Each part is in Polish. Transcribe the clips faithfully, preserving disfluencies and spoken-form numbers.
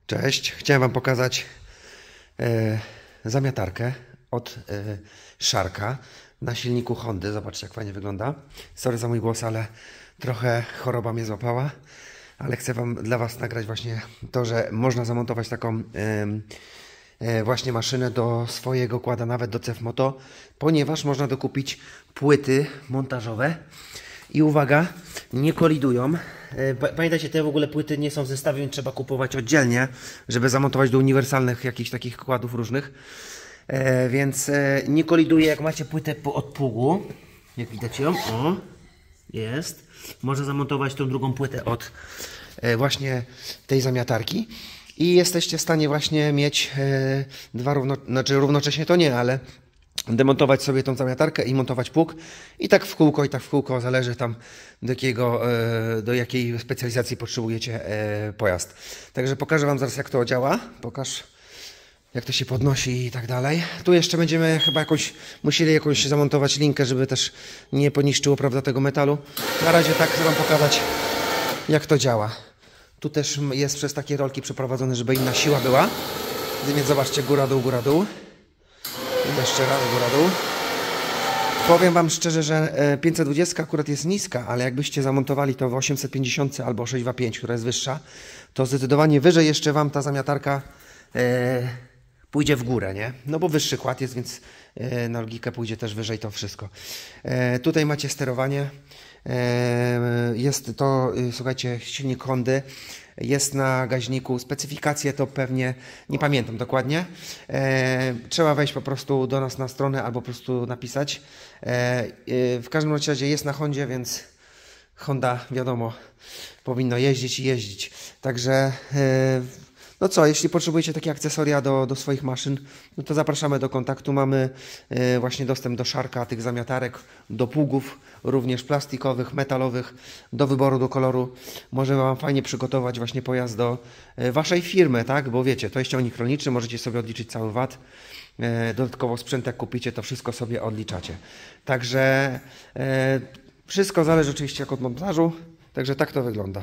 Cześć, chciałem Wam pokazać e, zamiatarkę od e, Sharka na silniku Hondy. Zobaczcie, jak fajnie wygląda. Sorry za mój głos, ale trochę choroba mnie złapała. Ale chcę Wam dla Was nagrać właśnie to, że można zamontować taką e, e, właśnie maszynę do swojego kłada, nawet do C F Moto, ponieważ można dokupić płyty montażowe. I uwaga, nie kolidują. Pamiętajcie, te w ogóle płyty nie są w zestawie, więc trzeba kupować oddzielnie, żeby zamontować do uniwersalnych jakichś takich kładów różnych. E, więc e, nie koliduje, jak macie płytę od pługu. Jak widać ją, o, jest. Można zamontować tą drugą płytę od e, właśnie tej zamiatarki. I jesteście w stanie właśnie mieć e, dwa równo, znaczy równocześnie to nie, ale demontować sobie tą zamiatarkę i montować pług i tak w kółko, i tak w kółko, zależy tam do, jakiego, do jakiej specjalizacji potrzebujecie pojazd. Także pokażę Wam zaraz, jak to działa, pokaż, jak to się podnosi i tak dalej. Tu jeszcze będziemy chyba jakąś, musieli jakąś zamontować linkę, żeby też nie poniszczyło, prawda, tego metalu. Na razie tak chcę Wam pokazać, jak to działa. Tu też jest przez takie rolki przeprowadzone, żeby inna siła była, więc zobaczcie, góra, dół, góra, dół. I jeszcze raz góra dół. Powiem Wam szczerze, że pięćset dwadzieścia akurat jest niska, ale jakbyście zamontowali to w osiemset pięćdziesiąt albo sześć dwa pięć, która jest wyższa, to zdecydowanie wyżej jeszcze Wam ta zamiatarka e, pójdzie w górę, nie? No bo wyższy kład jest, więc e, na logikę pójdzie też wyżej to wszystko. E, tutaj macie sterowanie. E, jest to, e, słuchajcie, silnik Hondy. Jest na gaźniku, specyfikacje to pewnie nie pamiętam dokładnie. E, trzeba wejść po prostu do nas na stronę albo po prostu napisać. E, e, w każdym razie jest na Hondzie, więc Honda, wiadomo, powinno jeździć i jeździć. Także e, no co, jeśli potrzebujecie takie akcesoria do, do swoich maszyn, no to zapraszamy do kontaktu. Mamy e, właśnie dostęp do Sharka, tych zamiatarek, do pługów, również plastikowych, metalowych, do wyboru, do koloru. Możemy Wam fajnie przygotować właśnie pojazd do e, Waszej firmy, tak? Bo wiecie, to jest ciągnik rolniczy, możecie sobie odliczyć cały V A T. E, dodatkowo sprzęt, jak kupicie, to wszystko sobie odliczacie. Także e, wszystko zależy oczywiście jak od montażu, także tak to wygląda.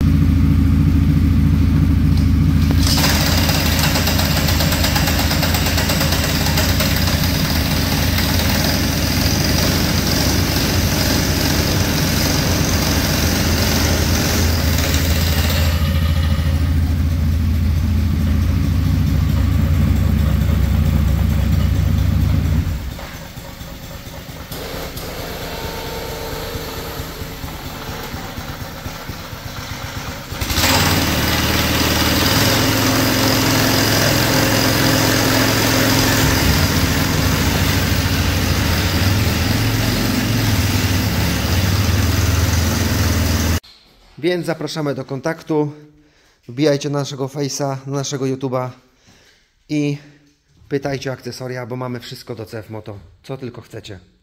Więc zapraszamy do kontaktu, wbijajcie na naszego Face'a, na naszego YouTube'a i pytajcie o akcesoria, bo mamy wszystko do C F Moto, co tylko chcecie.